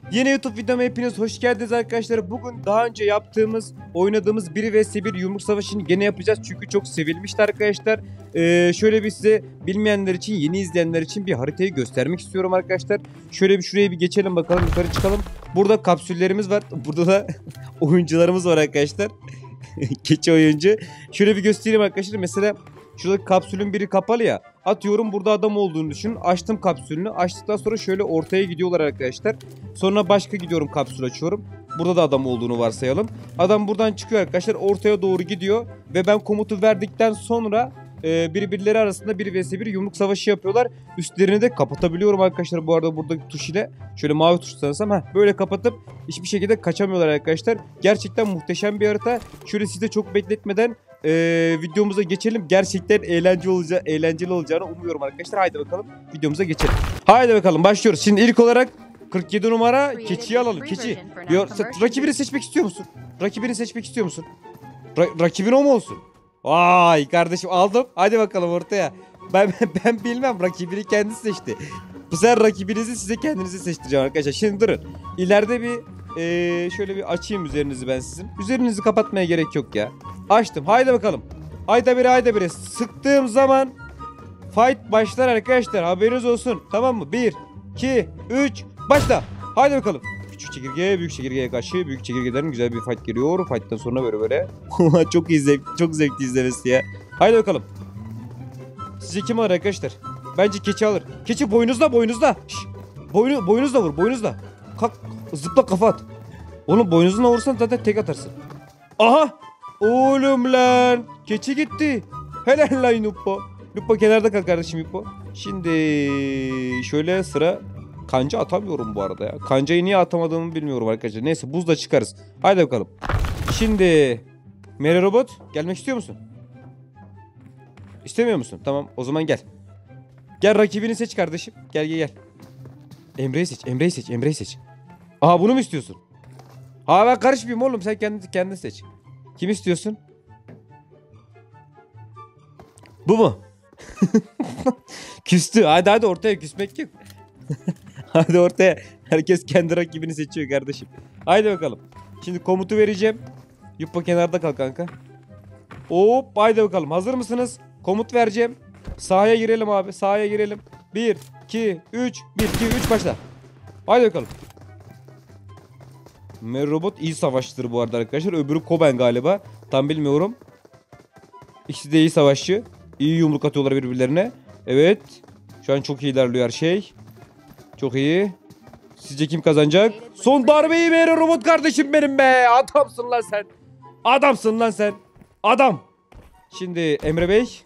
Yeni YouTube videoma hepiniz hoş geldiniz arkadaşlar. Bugün daha önce oynadığımız 1 vs 1 yumruk savaşını gene yapacağız. Çünkü çok sevilmişti arkadaşlar. Şöyle bir size bilmeyenler için, yeni izleyenler için bir haritayı göstermek istiyorum arkadaşlar. Şöyle bir şuraya bir geçelim bakalım, yukarı çıkalım. Burada kapsüllerimiz var. Burada da oyuncularımız var arkadaşlar. Keçi oyuncu. Şöyle bir göstereyim arkadaşlar. Mesela şuradaki kapsülün biri kapalı ya. Atıyorum burada adam olduğunu düşünün. Açtım kapsülünü. Açtıktan sonra şöyle ortaya gidiyorlar arkadaşlar. Sonra başka gidiyorum, kapsül açıyorum. Burada da adam olduğunu varsayalım. Adam buradan çıkıyor arkadaşlar. Ortaya doğru gidiyor. Ve ben komutu verdikten sonra birbirleri arasında 1 vs 1 yumruk savaşı yapıyorlar. Üstlerini de kapatabiliyorum arkadaşlar. Bu arada buradaki tuş ile şöyle mavi tuş sanırsam böyle kapatıp hiçbir şekilde kaçamıyorlar arkadaşlar. Gerçekten muhteşem bir harita. Şöyle size çok bekletmeden videomuza geçelim. Gerçekten eğlenceli olacağını umuyorum arkadaşlar. Haydi bakalım videomuza geçelim. Haydi bakalım başlıyoruz. Şimdi ilk olarak 47 numara keçiyi alalım. Keçi. Rakibini seçmek istiyor musun? Rakibini seçmek istiyor musun? Rakibin o mu olsun? Vay kardeşim, aldım. Hadi bakalım ortaya. Ben bilmem, rakibini kendisi seçti. Bu sefer rakibinizi size kendinizi seçtireceğim arkadaşlar. Şimdi durun. İleride bir şöyle bir açayım üzerinizi ben sizin. Üzerinizi kapatmaya gerek yok ya. Açtım. Haydi bakalım. Haydi bire. Sıktığım zaman fight başlar arkadaşlar. Haberiniz olsun. Tamam mı? 1, 2, 3 başla. Haydi bakalım. Küçük çekirge, büyük çekirgeye karşı büyük çekirgelerin güzel bir fight geliyor. Fight'tan sonra böyle. Çok zevkli izlemesi ya. Haydi bakalım. Sizce kim alır arkadaşlar? Bence keçi alır. Keçi boynuzla. Şş. Boynuzla vur, boynuzla. Kalk, zıpla, kafa at. Oğlum boynuzuna vursan zaten tek atarsın. Aha! Oğlum lan. Keçi gitti. Helal lan Yupo. Yupo kenarda kal kardeşim Yupo. Şimdi şöyle sıra. Kanca atamıyorum bu arada ya. Kancayı niye atamadığımı bilmiyorum arkadaşlar. Neyse buzla çıkarız. Haydi bakalım. Şimdi Mary Robot gelmek istiyor musun? İstemiyor musun? Tamam o zaman gel. Gel, rakibini seç kardeşim. Gel. Emre'yi seç. Aha, bunu mu istiyorsun? Ha, ben karışmayayım oğlum, sen kendin seç. Kim istiyorsun? Bu mu? Küstü. Hadi ortaya, küsmek yok. Hadi ortaya. Herkes kendi rakibini seçiyor kardeşim. Haydi bakalım. Şimdi komutu vereceğim. Yuppa kenarda kal kanka. Hop, haydi bakalım. Hazır mısınız? Komut vereceğim. Sahaya girelim abi. Sahaya girelim. 1, 2, 3. 1, 2, 3 başla. Haydi bakalım. Robot iyi savaşçıdır bu arada arkadaşlar. Öbürü Koben galiba. Tam bilmiyorum. İkisi de iyi savaşçı. İyi yumruk atıyorlar birbirlerine. Evet. Şu an çok iyi ilerliyor her şey. Çok iyi. Sizce kim kazanacak? Son darbeyi Robot kardeşim benim be. Adamsın lan sen. Adam. Şimdi Emre Bey.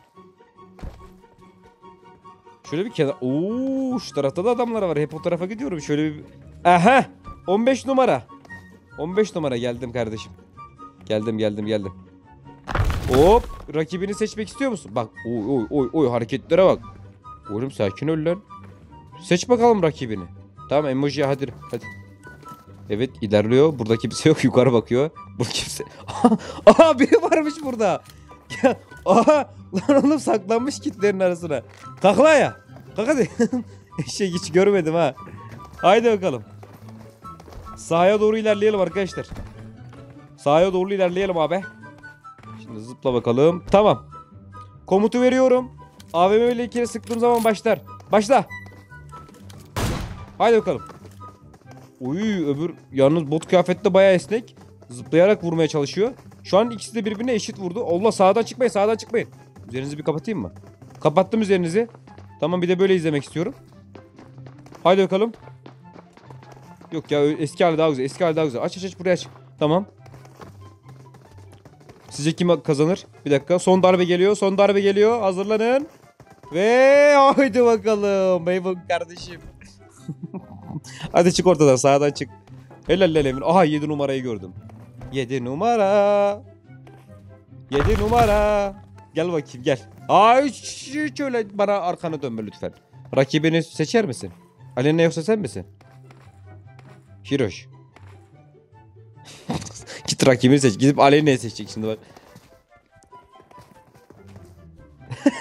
Şöyle bir kenar. Oo, şu tarafta da adamlar var. Hep o tarafa gidiyorum. Şöyle bir. Aha. 15 numara. 15 numara geldim kardeşim. Geldim. Hop. Rakibini seçmek istiyor musun? Bak. Oy hareketlere bak. Oğlum sakin ol lan. Seç bakalım rakibini. Tamam, emoji hadi. Evet, ilerliyor. Burada kimse yok. Yukarı bakıyor. Burada kimse. Aha, biri varmış burada. Aha. Lan oğlum, saklanmış kitlerin arasına. Kalk lan ya. Kalk hadi. Hiç görmedim ha. Haydi bakalım. Sahaya doğru ilerleyelim arkadaşlar. Sahaya doğru ilerleyelim abi. Şimdi zıpla bakalım. Tamam. Komutu veriyorum. AVM ile 2 kere sıktığım zaman başlar. Başla. Haydi bakalım. Öbür yalnız bot kıyafette bayağı esnek. Zıplayarak vurmaya çalışıyor. Şu an ikisi de birbirine eşit vurdu. Allah, sağdan çıkmayın. Üzerinizi bir kapatayım mı? Kapattım üzerinizi. Tamam, bir de böyle izlemek istiyorum. Haydi bakalım. Yok ya, eski hali daha güzel. Aç buraya aç. Tamam. Sizce kim kazanır? Bir dakika. Son darbe geliyor. Hazırlanın. Ve haydi bakalım. Maymun kardeşim. Hadi çık ortadan. Sağdan çık. Helal Emin. Aha, 7 numarayı gördüm. 7 numara. Gel bakayım, gel. Ay, şöyle bana arkanı dönme lütfen. Rakibini seçer misin? Alena yoksa sen misin? Hiroş. Git rakibini seç. Gidip Alena'yı seçecek şimdi bak.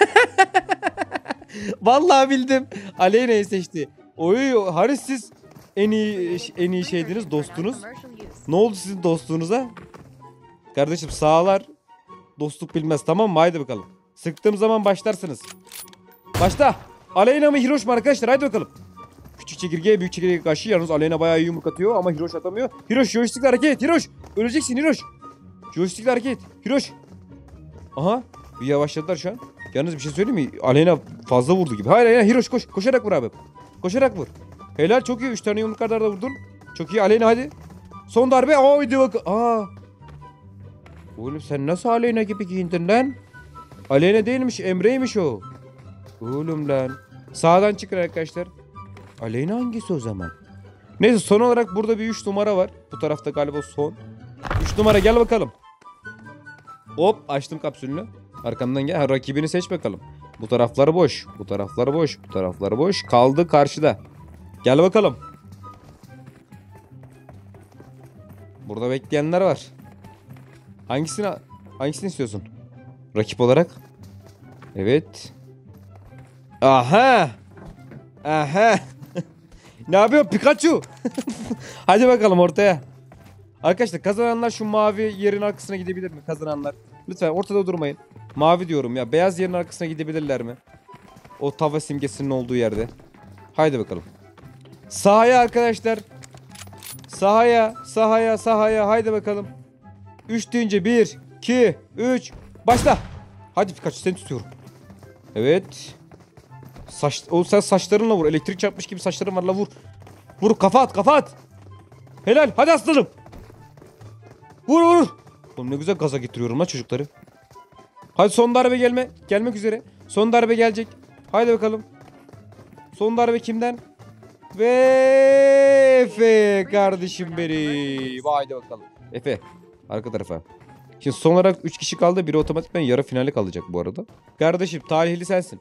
Vallahi bildim. Alena'yı seçti. Oy Haris, siz en iyi şeydiniz, dostunuz. Ne oldu sizin dostluğunuza? Kardeşim sağlar dostluk bilmez, tamam mı? Haydi bakalım. Sıktığım zaman başlarsınız. Başla. Aleyna mı Hiroş mu arkadaşlar? Haydi bakalım. Küçük çekirgeye büyük çekirgeye karşı yalnız Aleyna bayağı iyi yumruk atıyor ama Hiroş atamıyor. Hiroş joystickle hareket. Hiroş. Öleceksin Hiroş. Joystickle hareket. Hiroş. Aha. Bir yavaşladılar şu an. Yalnız bir şey söyleyeyim mi? Aleyna fazla vurdu gibi. Hayır Aleyna Hiroş koş. Koşarak vur abi. Koşarak vur. Helal çok iyi. 3 tane yumruk arda arda vurdun. Çok iyi Aleyna hadi. Son darbe. Haydi bak. Aa. Oğlum sen nasıl Aleyna gibi giyindin lan? Aleyna değilmiş, Emre'ymiş o. Oğlum lan. Sağdan çıkın arkadaşlar. Aleyna hangisi o zaman? Neyse son olarak burada bir 3 numara var. Bu tarafta galiba son. 3 numara gel bakalım. Hop açtım kapsülünü. Arkamdan gel. Ha, rakibini seç bakalım. Bu taraflar boş. Bu taraflar boş. Bu taraflar boş. Kaldı karşıda. Gel bakalım. Burada bekleyenler var. Hangisini istiyorsun? Rakip olarak. Evet. Aha. Aha. Ne yapıyor Pikachu? Hadi bakalım ortaya. Arkadaşlar kazananlar şu mavi yerin arkasına gidebilir mi? Kazananlar. Lütfen ortada durmayın. Mavi diyorum ya. Beyaz yerin arkasına gidebilirler mi? O tava simgesinin olduğu yerde. Haydi bakalım. Sahaya arkadaşlar. Sahaya. Haydi bakalım. 3 deyince 1, 2, 3. Başla. Hadi Pikachu seni tutuyorum. Evet. Sen saçlarınla vur. Elektrik çarpmış gibi saçların var la vur. Vur kafa at. Helal hadi aslanım. Vur. Oğlum ne güzel gaza getiriyorum la çocukları. Hadi son darbe gelmek üzere. Son darbe gelecek. Haydi bakalım. Son darbe kimden? Ve Efe kardeşim benim. Haydi bakalım. Efe arka tarafa. Şimdi son olarak 3 kişi kaldı. Biri otomatikman yarı finale kalacak bu arada. Kardeşim talihli sensin.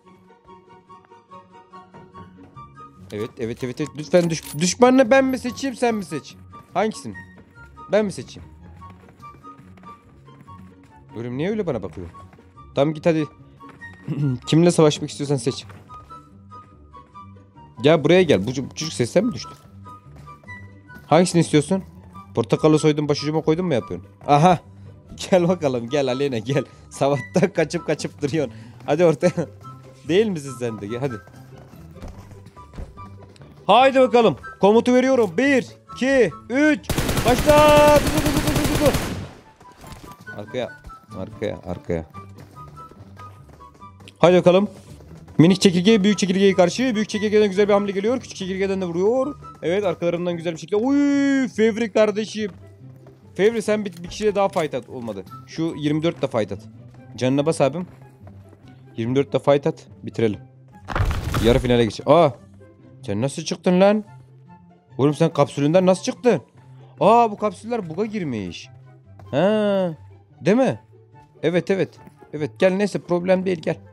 Evet. Lütfen düşmanını ben mi seçeyim sen mi seç? Hangisini? Ben mi seçeyim? Ölüm niye öyle bana bakıyor? Tamam git hadi. Kimle savaşmak istiyorsan seç. Gel buraya gel. Bu çocuk sesten mi düştü? Hangisini istiyorsun? Portakalı soydun başucuma koydun mu yapıyorsun? Aha. Gel bakalım gel Aleyna gel. Sabahtan kaçıp duruyorsun. Hadi ortaya. Değil misin sen de? Gel hadi. Haydi bakalım. Komutu veriyorum. 1, 2, 3. Başla. Dur. Arkaya. Haydi bakalım. Minik çekirge büyük çekirgeye karşı. Büyük çekirgeden güzel bir hamle geliyor. Küçük çekirgeden de vuruyor. Evet arkalarından güzel bir şekilde. Uy Fevri kardeşim. Fevri sen bir kişiyle daha fight at. Olmadı. Şu 24 de fight at. Canına bas abim. 24 de fight at. Bitirelim. Yarı finale geç. Aa. Sen nasıl çıktın lan? Oğlum sen kapsülünden nasıl çıktın? Aa bu kapsüller bug'a girmiş. Ha. Değil mi? Evet. Evet gel neyse problem değil gel.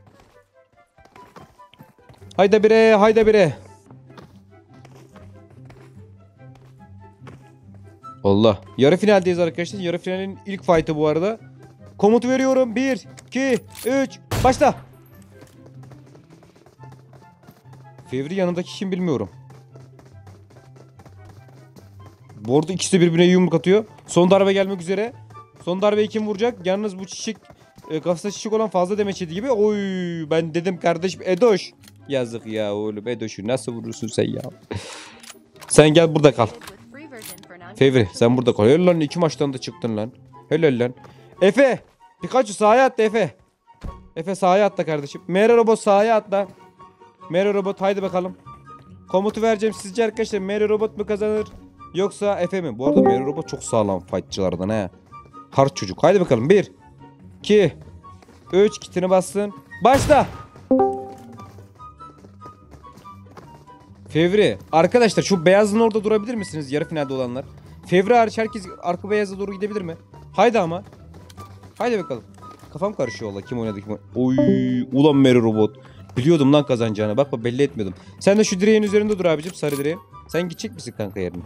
Hayda bire. Allah. Yarı finaldeyiz arkadaşlar. Yarı finalin ilk fight'ı bu arada. Komutu veriyorum. 1, 2, 3. Başla. Fevri yanındaki kim bilmiyorum. Bu arada ikisi de birbirine yumruk atıyor. Son darbe gelmek üzere. Son darbeyi kim vuracak? Yalnız bu çiçek kafasında çiçek olan fazla demeç yedi gibi. Oy ben dedim kardeşim Edoş. Yazık ya oğlum Edoş'u nasıl vurursun sen ya? Sen gel burada kal. Fevri sen burada kal. Helal lan 2 maçtan da çıktın lan. Helal lan. Efe. Pikachu sahaya atla Efe. Efe sahaya atla kardeşim. Mera Robot sahaya atla. Mera Robot haydi bakalım. Komutu vereceğim sizce arkadaşlar. Mera Robot mu kazanır? Yoksa Efe mi? Bu arada Mera Robot çok sağlam fightçılardan he. Hard çocuk. Haydi bakalım. 1, 2, 3 kitini bassın. Başla. Fevri. Arkadaşlar şu beyazın orada durabilir misiniz? Yarı finalde olanlar. Fevri hariç herkes arka beyaza doğru gidebilir mi? Haydi ama. Haydi bakalım. Kafam karışıyor valla. Kim oynadı kim oynadı. Oy. Ulan Mera Robot. Biliyordum lan kazanacağını. Bak belli etmiyordum. Sen de şu direğin üzerinde dur abicim. Sarı direğin. Sen gidecek misin kanka yerine?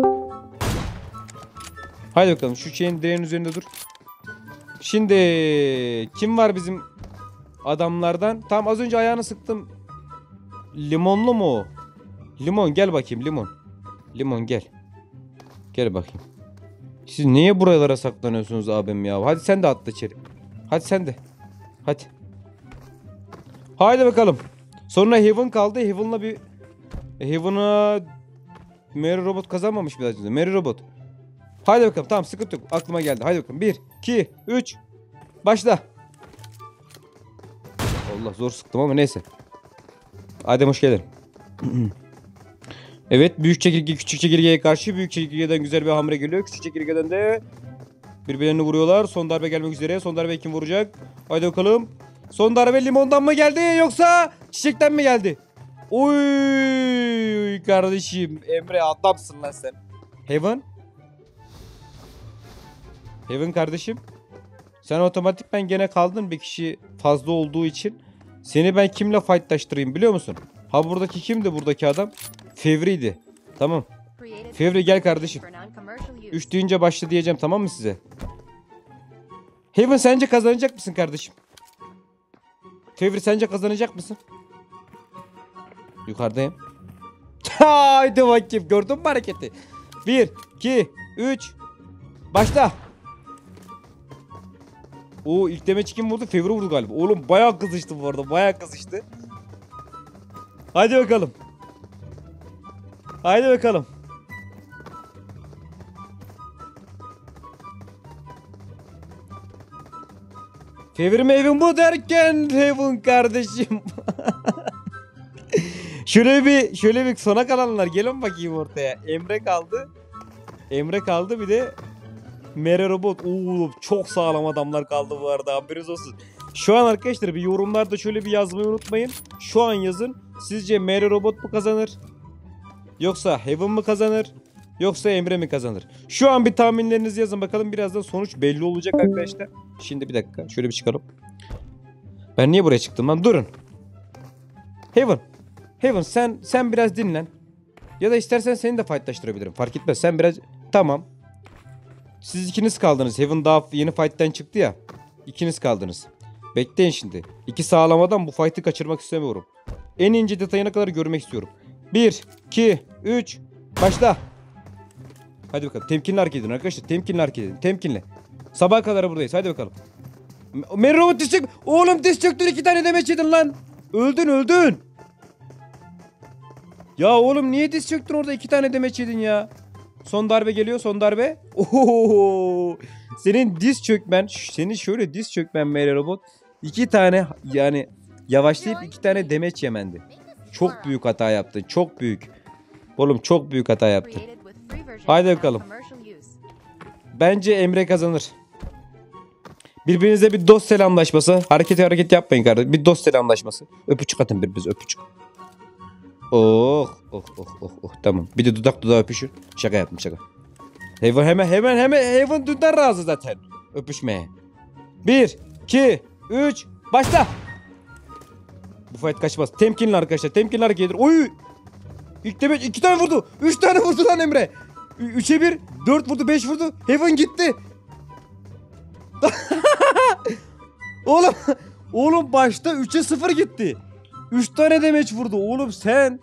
Haydi bakalım. Şu direğin üzerinde dur. Şimdi kim var bizim adamlardan? Tam az önce ayağını sıktım. Limonlu mu? Limon gel bakayım limon. Limon gel. Gel bakayım. Siz niye buralara saklanıyorsunuz abim ya? Hadi sen de atla içeri. Hadi sen de. Hadi. Haydi bakalım. Sonra Heaven kaldı. Heaven'la bir... Heaven'a... Mary Robot kazanmamış biraz önce. Mary Robot. Haydi bakalım. Tamam sıkıntı yok. Aklıma geldi. Haydi bakalım. 1, 2, 3. Başla. Allah zor sıktım ama neyse. Adem hoş geldin. Evet büyük çekirge küçük çekirgeye karşı büyük çekirgeden güzel bir hamle geliyor. Küçük çekirgeden de birbirlerini vuruyorlar. Son darbe gelmek üzere. Son darbe kim vuracak? Haydi bakalım. Son darbe limondan mı geldi yoksa çiçekten mi geldi? Oy kardeşim Emre adamsın lan sen. Heaven? Heaven kardeşim. Sen otomatikman gene kaldın bir kişi fazla olduğu için. Seni ben kimle fightlaştırayım biliyor musun? Ha buradaki kimdi buradaki adam? Fevri'ydi. Tamam. Fevri gel kardeşim. 3 deyince başla diyeceğim tamam mı size? Heaven sence kazanacak mısın kardeşim? Fevri sence kazanacak mısın? Yukarıdayım. Haydi bakayım gördün mü hareketi? 1, 2, 3. Başla. O ilk demeç kim vurdu? Fevri vurdu galiba. Oğlum bayağı kızıştı bu arada. Bayağı kızıştı. Hadi bakalım. Haydi bakalım. Fevri mi evin bu derken Heaven kardeşim. şöyle bir sona kalanlar gelin bakayım ortaya. Emre kaldı. Emre kaldı bir de Mary Robot. Oo, çok sağlam adamlar kaldı bu arada haberiniz olsun. Şu an arkadaşlar bir yorumlarda şöyle bir yazmayı unutmayın. Şu an yazın. Sizce Mary Robot mu kazanır? Yoksa Heaven mı kazanır? Yoksa Emre mi kazanır? Şu an bir tahminlerinizi yazın bakalım. Birazdan sonuç belli olacak arkadaşlar. Şimdi bir dakika. Şöyle bir çıkalım. Ben niye buraya çıktım lan? Durun. Heaven. Heaven sen biraz dinlen. Ya da istersen seni de fightlaştırabilirim. Fark etmez. Sen biraz... Tamam. Siz ikiniz kaldınız. Heaven daha yeni fight'ten çıktı ya. İkiniz kaldınız. Bekleyin şimdi. İki sağlam adam bu fight'ı kaçırmak istemiyorum. En ince detayına kadar görmek istiyorum. 1, 2, 3. Başla. Hadi bakalım. Temkinli hareket edin arkadaşlar. Temkinli hareket edin. Temkinli. Sabaha kadar buradayız. Hadi bakalım. Mary Robot diz çök. Oğlum diz çöktün 2 tane demeç yedin lan. Öldün. Ya oğlum niye diz çöktün orada 2 tane demeç yedin ya. Son darbe geliyor son darbe. Oho. Senin diz çökmen. Senin şöyle diz çökmen Mary Robot. 2 tane yani yavaşlayıp 2 tane demeç yemendi. Çok büyük hata yaptın. Çok büyük. Oğlum çok büyük hata yaptın. Haydi bakalım. Bence Emre kazanır. Birbirinize bir dost selamlaşması. Hareket yapmayın kardeşim. Bir dost selamlaşması. Öpücük atın birbirinize öpücük. Oh. Tamam. Bir de dudak dudağa öpüşün. Şaka yaptım şaka. Heaven Heaven dünden razı zaten. Öpüşmeye. 1, 2, 3. Başla. Bu fight kaçmaz. Temkinli arkadaşlar. Temkinli hareket edin. Oy. İlk demek 2 tane vurdu. 3 tane vurdu lan Emre. 3'e 1. 4 vurdu 5 vurdu. Heaven gitti. Oğlum başta 3'e 0 gitti. 3 tane demeç vurdu. Oğlum sen.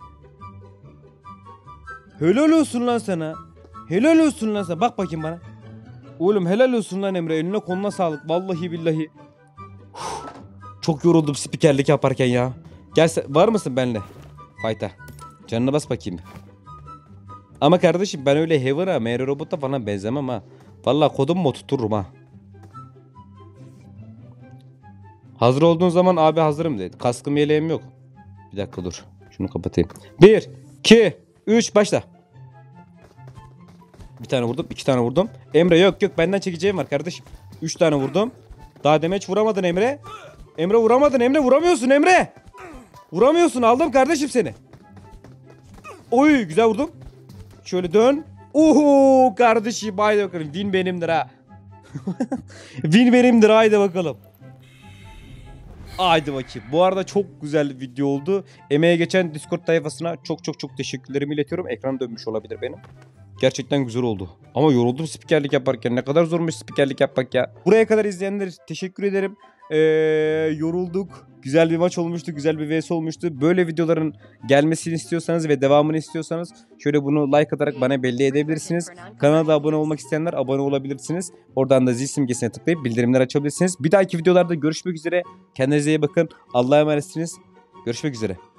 Helal olsun lan sana. Helal olsun lan sana. Bak bakayım bana. Oğlum helal olsun lan Emre. Eline koluna sağlık. Vallahi billahi. Çok yoruldum spikerlik yaparken ya. Gel var mısın benimle? Fight'a. Canına bas bakayım. Ama kardeşim ben öyle Heaven'a, Mary Robot'a falan benzemem ha. Vallahi kodumu oturturum ha. Hazır olduğun zaman abi hazırım dedi. Kaskım yeleğim yok. Bir dakika dur. Şunu kapatayım. 1, 2, 3 başla. Bir tane vurdum, 2 tane vurdum. Emre yok benden çekeceğim var kardeşim. 3 tane vurdum. Daha demeç vuramadın Emre. Emre vuramadın Emre vuramıyorsun Emre. Vuramıyorsun aldım kardeşim seni. Oy güzel vurdum. Şöyle dön. Oho kardeşim haydi bakalım. Win benimdir ha. Win benimdir haydi bakalım. Haydi bakayım. Bu arada çok güzel bir video oldu. Emeğe geçen Discord tayfasına çok teşekkürlerimi iletiyorum. Ekran dönmüş olabilir benim. Gerçekten güzel oldu. Ama yoruldum spikerlik yaparken. Ne kadar zormuş spikerlik yapmak ya. Buraya kadar izleyenler teşekkür ederim. Yorulduk. Güzel bir maç olmuştu. Güzel bir vs olmuştu. Böyle videoların gelmesini istiyorsanız ve devamını istiyorsanız şöyle bunu like atarak bana belli edebilirsiniz. Kanala da abone olmak isteyenler abone olabilirsiniz. Oradan da zil simgesine tıklayıp bildirimler açabilirsiniz. Bir dahaki videolarda görüşmek üzere. Kendinize iyi bakın. Allah'a emanetsiniz. Görüşmek üzere.